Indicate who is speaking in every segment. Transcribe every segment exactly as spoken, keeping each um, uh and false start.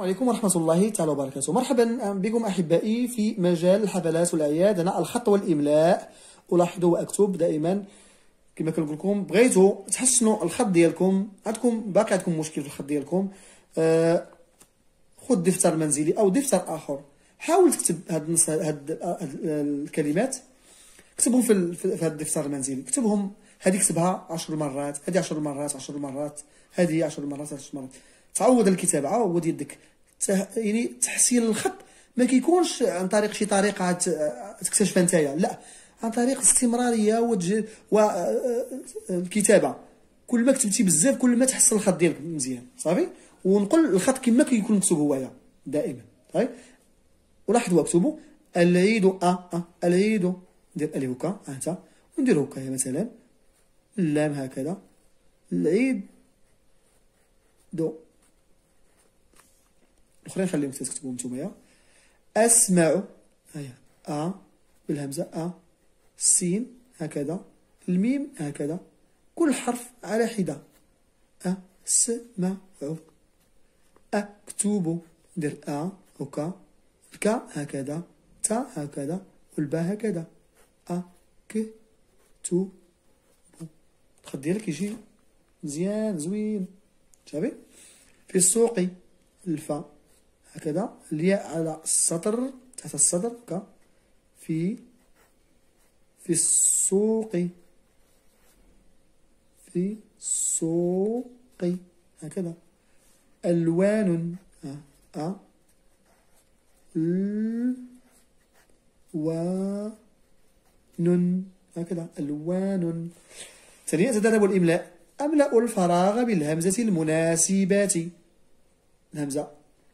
Speaker 1: عليكم ورحمة الله تعالى وبركاته. مرحبا بكم أحبائي في مجال الحفلات والأعياد. أنا الخط والإملاء ألاحظ وأكتب دائما كما كنقول لكم. بغيتوا تحسنوا الخط ديالكم، عندكم باقي عندكم مشكل في الخط ديالكم، آه خذ دفتر منزلي أو دفتر آخر، حاول تكتب هاد النص هاد الكلمات، اكتبهم في في هذا الدفتر المنزلي، اكتبهم. هذه اكتبها عشر مرات، هذه عشر مرات عشر مرات، هذه عشر مرات عشر مرات. تعود الكتابة، عود يدك. يعني تحسين الخط ما كيكونش عن طريق شي طريقة تكتشفها نتايا، لا، عن طريق الاستمرارية والكتابة. كل ما كتبتي بزاف كل ما تحسن الخط ديالك مزيان، صافي. ونقول الخط كما كيكون مكتوب هوايا دائما، صافي. ولاحظوا اكتبوا العيد ا ا العيد، ندير الف هكا انت، وندير هكا مثلا اللام هكذا، العيد دو. الاخرين خليهم تكتبوهم نتوما. اسمع، هيا ا بالهمزه ا، السين هكذا، الميم هكذا، كل حرف على حده. اسمع، اكتب، ندير ا هكا، الكا هكذا، تا هكذا، والباء هكذا. اكتب، الخط ديالك يجي مزيان زوين، صافي. في السوق، الفاء هكذا، الياء على السطر تحت السطر هكا. في في السوق، في السوق هكذا. ألوان، أ أ ل و ن هكذا، ألوان. ثانيا تدرب الإملاء. أملأ الفراغ بالهمزة المناسبات. الهمزة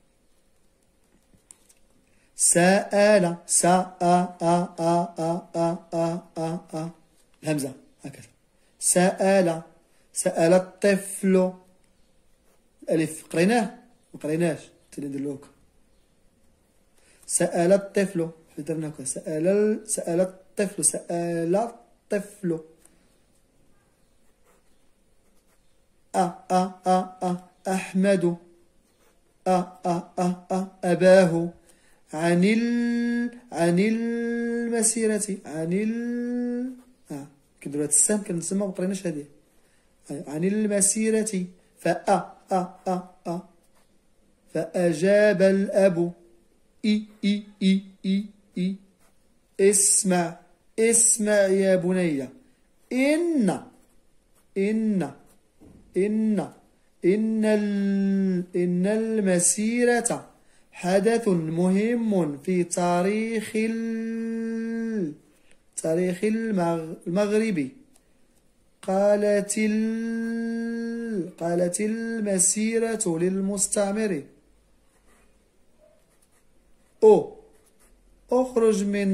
Speaker 1: سأل، سا أ أ أ أ أ أ أ أ، الهمزة هكذا. سأل، سأل الطفل، الألف قريناه ما قريناش، تاني ندير له هكا. سأل الطفل، درنا هكا. سأل سأل الطفل، سأل الطفل. أ أ أ أ أحمد، أ أ أ أ أباه. عن ال عن المسيرة، عن ال آه كنديرو هاد السهم كنتسمى مقريناش هادي. عن المسيرة. فأ أ أ أ فأجاب الأب. إي إي إي إي إي اسمع، اسمع يا بني. إن إن إن إن إن المسيرة حدث مهم في تاريخ ال... تاريخ المغرب. قالت ال... قالت المسيرة للمستعمر. أو أخرج من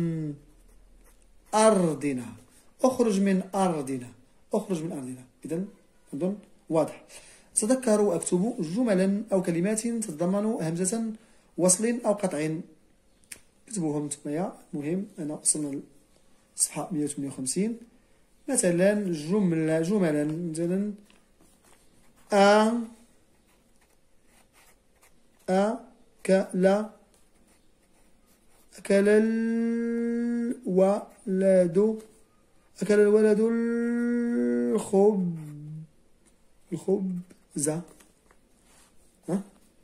Speaker 1: أرضنا، أخرج من أرضنا، أخرج من أرضنا. إذن أظن واضح. تذكروا واكتبوا جملا أو كلمات تتضمن همزة وصل أو قطع، اكتبوهم نتوما. المهم أنا وصلنا للصفحة مئة وثمانية وخمسين. مثلا جملة جملا مثلا أ أكل أكل الولد، أكل الولد الخب الخبز. ها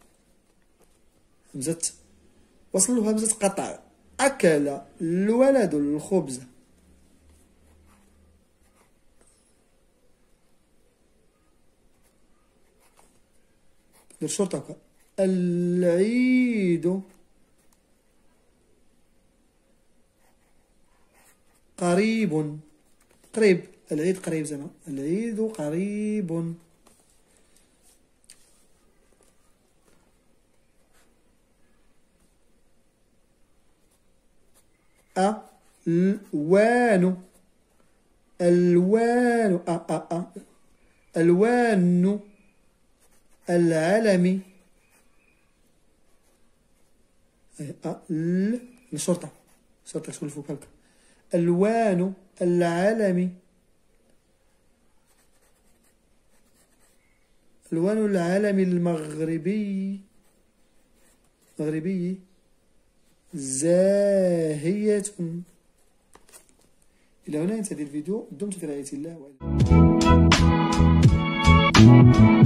Speaker 1: همزة وصل له همزة قطع. أكل الولد الخبز. ندير شرطة. العيد قريب، قريب، العيد قريب زعما، العيد قريب. ألوان، ألوان، أ أ أ ألوان العلم. ال الشرطة، الشرطة تكون فوق هكا. ألوان العلم، ألوان العلم المغربي. مغربي زاهية. إلى هنا ينتهي الفيديو. دمتم في رعاية الله.